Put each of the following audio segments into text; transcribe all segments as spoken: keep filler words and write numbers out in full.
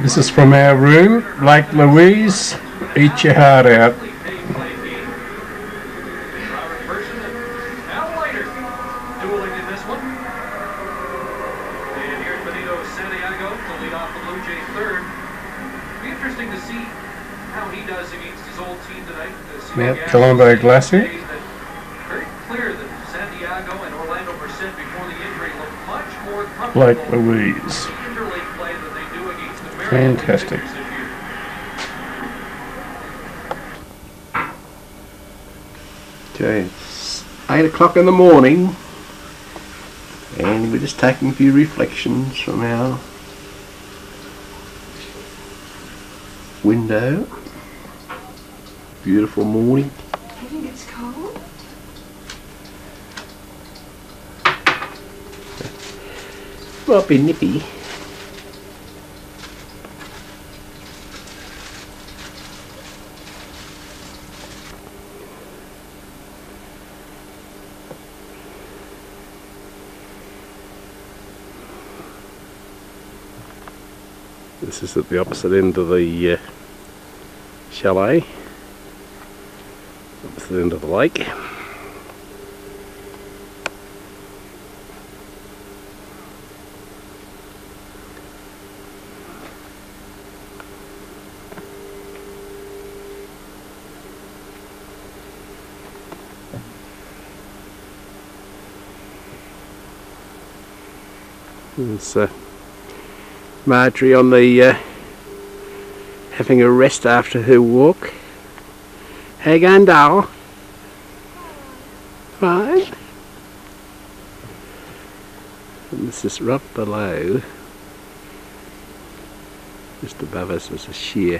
This is from our room, Lake Louise. Eat your heart out. Mount Colombo Glacier. Lake Louise. Fantastic. Okay, it's eight o'clock in the morning and we're just taking a few reflections from our window. Beautiful morning. I think it's cold. Might be nippy. This is at the opposite end of the uh, chalet. Opposite end of the lake. There's uh, Marjorie on the uh, having a rest after her walk. How you going, doll? Fine. And this is right below, just above us, is a sheer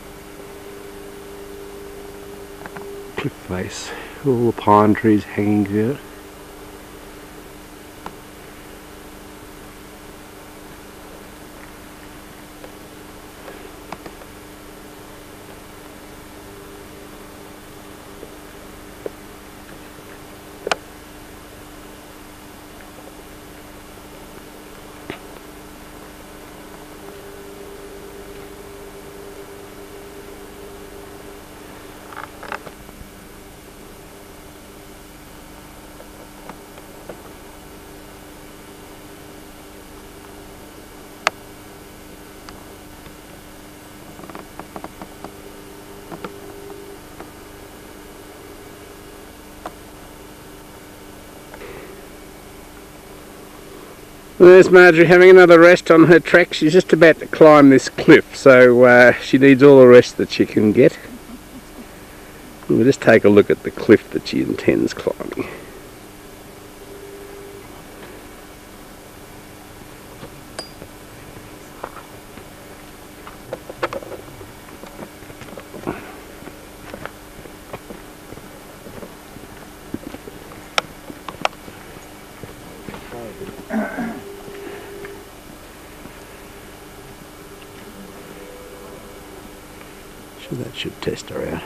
cliff face. All the pine trees hanging there. There's Marjorie having another rest on her trek. She's just about to climb this cliff, so uh, she needs all the rest that she can get. We'll just take a look at the cliff that she intends climbing. So that should test her out.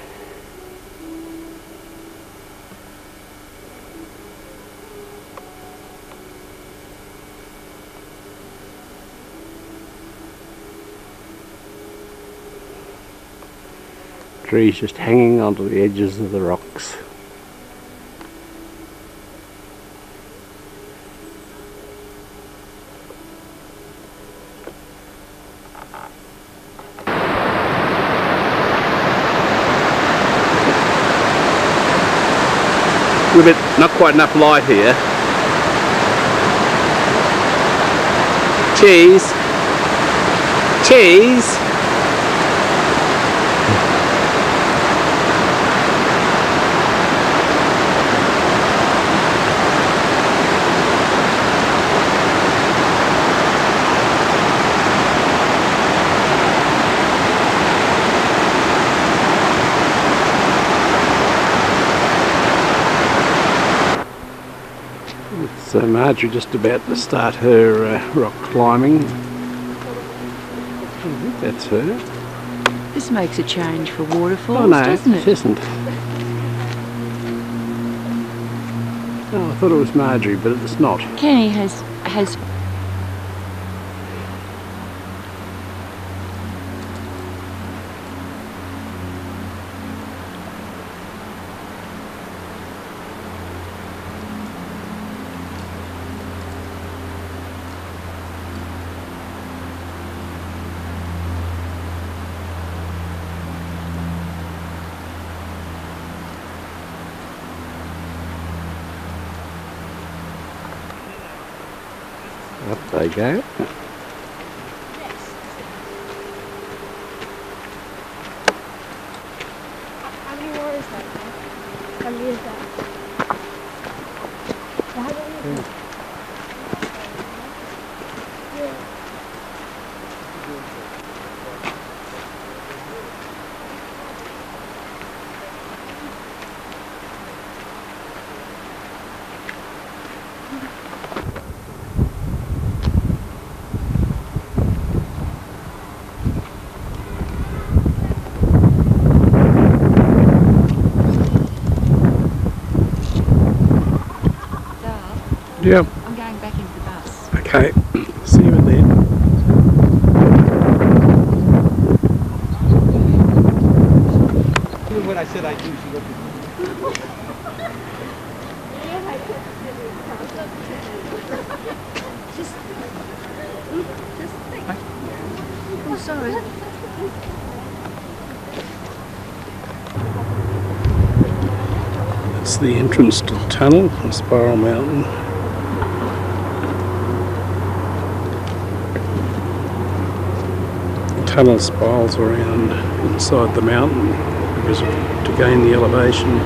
Trees just hanging onto the edges of the rocks. A little bit, not quite enough light here. Cheese. Cheese. So Marjorie just about to start her uh, rock climbing. I think that's her. This makes a change for waterfalls, oh, no, doesn't it? it isn't. Oh, I thought it was Marjorie, but it's not. Kenny has has Up they go. How many more is that? How many is that? How many is that? Yeah. I'm going back into the bus. Okay. See you in there. Even when I said I do, she looked at me. Just, just think. Oh, sorry. That's the entrance to the tunnel from Spiral Mountain. The tunnel spirals around inside the mountain because of, to gain the elevation.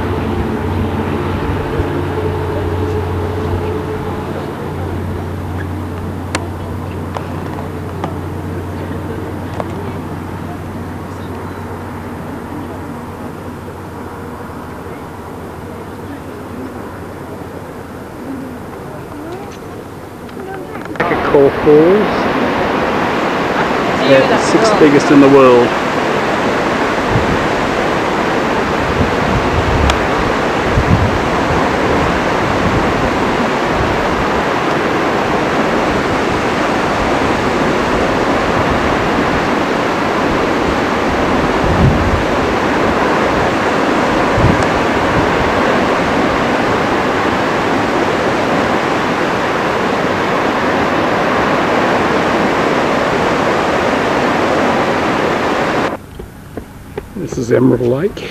Core Falls, yeah, the sixth biggest in the world. This is Emerald Lake.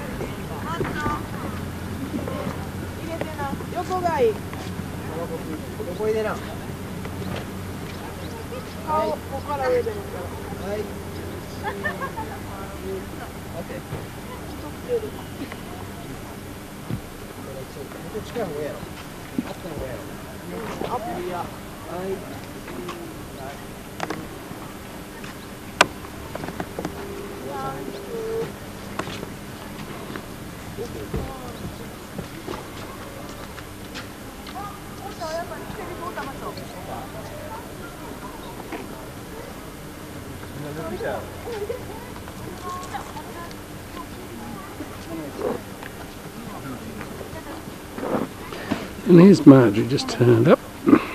And here's Marj, who just turned up.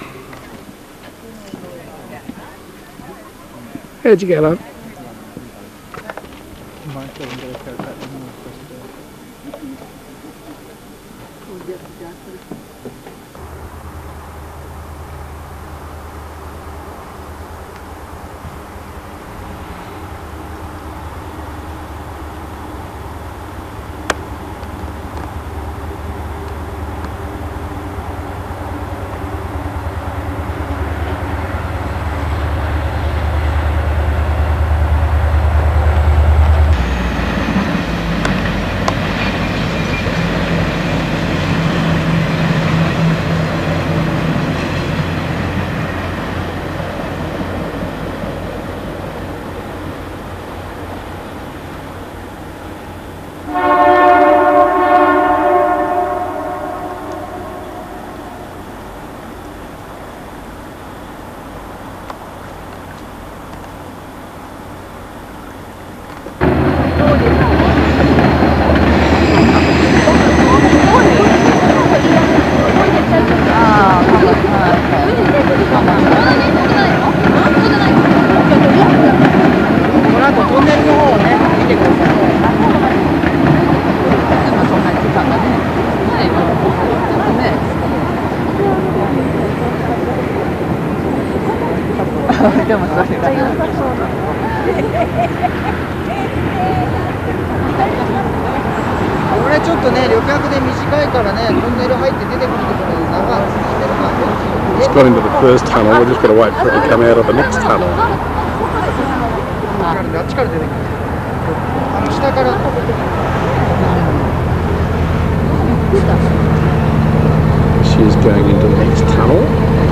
How'd you get on? でもそれこれちょっとね、旅客で短いからね、トンネル入って出てくるところで長くしてるからね。 It's got into the first tunnel. We've just got to wait for it to come out of the next tunnel. She's going into the next tunnel.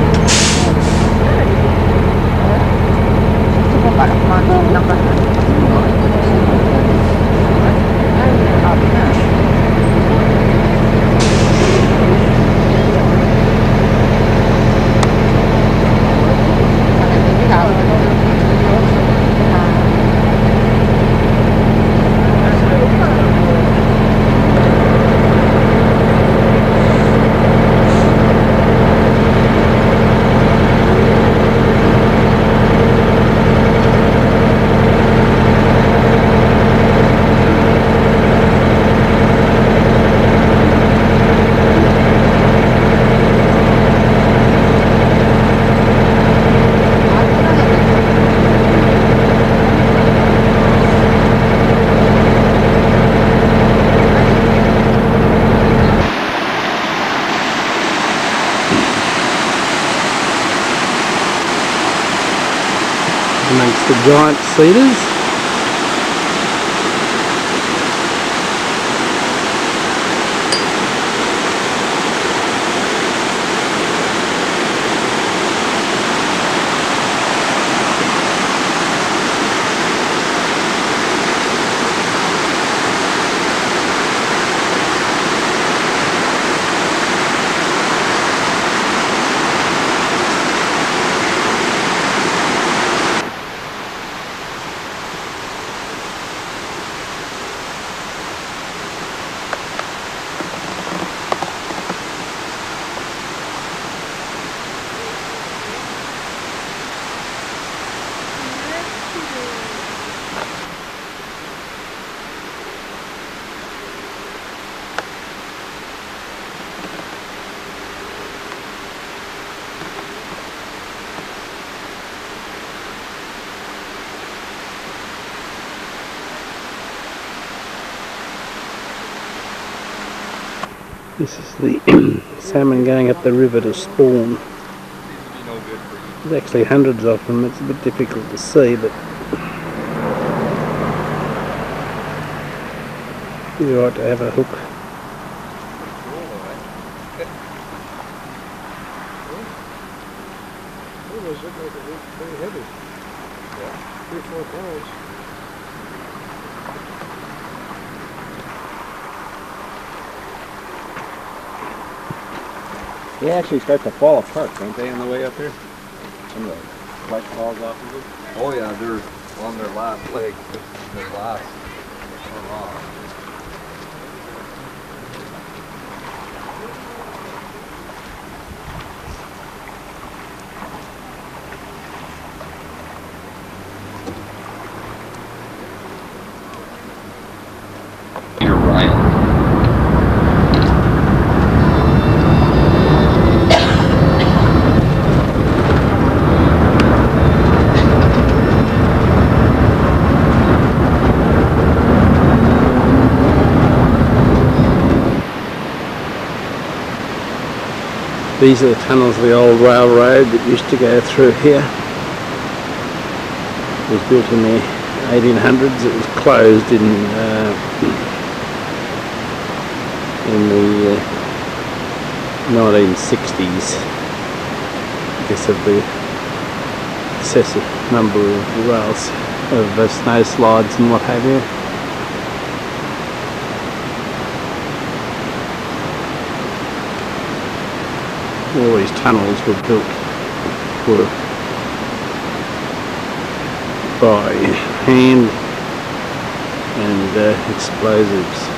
Amongst the giant cedars. This is the salmon going up the river to spawn. There's actually hundreds of them. It's a bit difficult to see, but you're right to have a hook. Very heavy. Three, four pounds. They actually start to fall apart, don't they, on the way up here? Some of the flesh falls off of them. Oh yeah, they're on their last leg. Their last. Oh, You're Ryan. These are the tunnels of the old railroad that used to go through here. It was built in the eighteen hundreds. It was closed in uh, in the uh, nineteen sixties because of the excessive number of rails of uh, snow slides and what have you. All these tunnels were built were by hand and uh, explosives.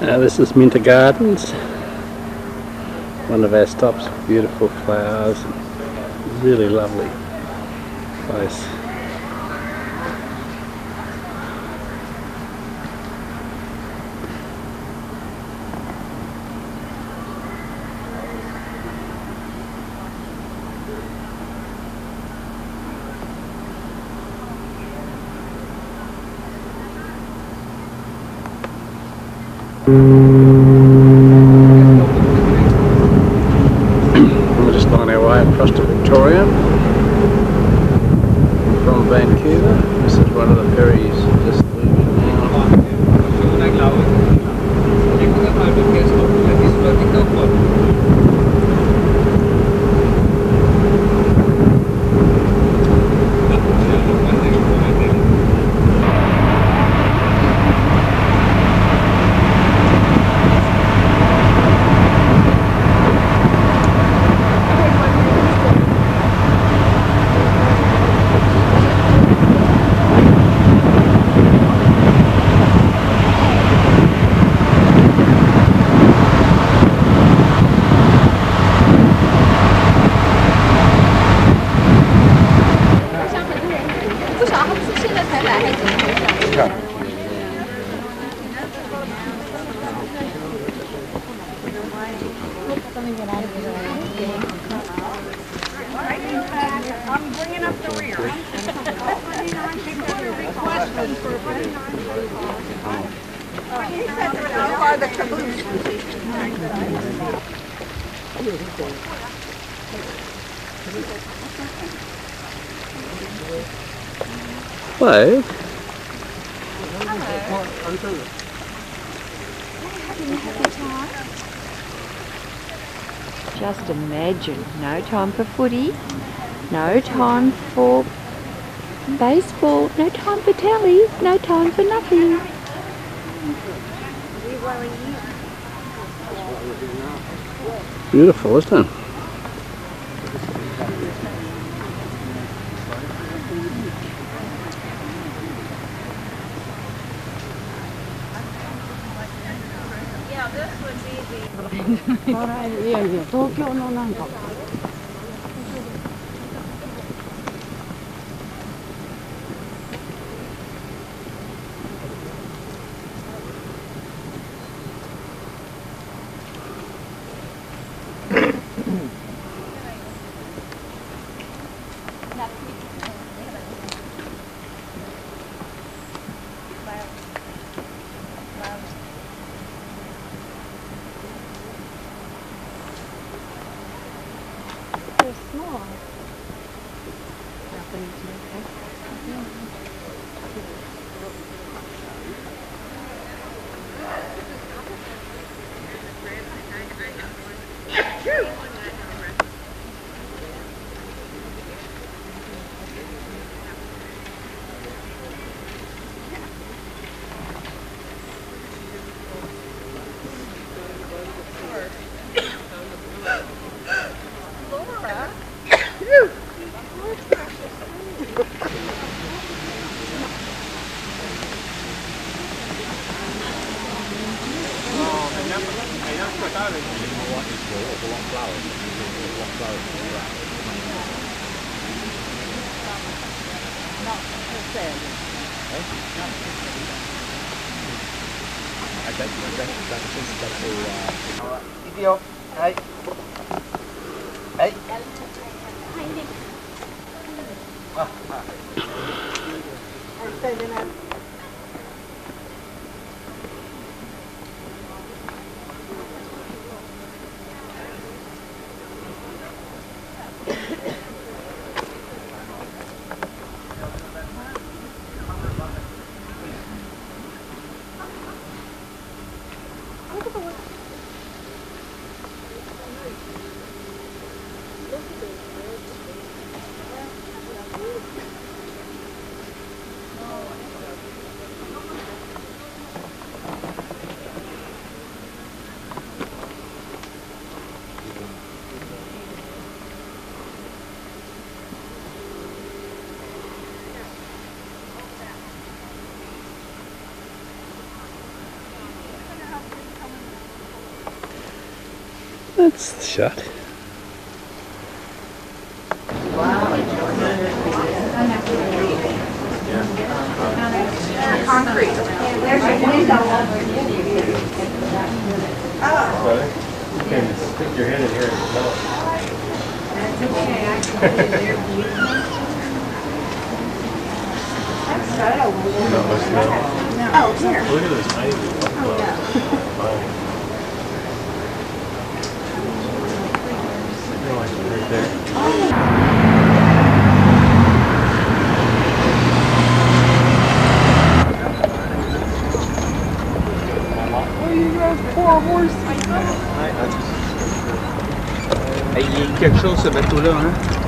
Now this is Minter Gardens, one of our stops. Beautiful flowers, really lovely place. We're just on our way across to Victoria from Vancouver. This is one of the ferries just leaving now. I'm bringing up the rear. Hello. Just imagine, no time for footy, no time for baseball, no time for telly, no time for nothing. Beautiful, isn't it? They're small. Video. Hey. Hey. That's the shot. Concrete. There's your window over here. Oh. You can stick your head in here and smell it. That's okay. I can put it there for you. That's good. Oh, here. Look at this ivy. Oh, yeah. Right there. Hay gì chân số sẽ bắt tôi luôn hả?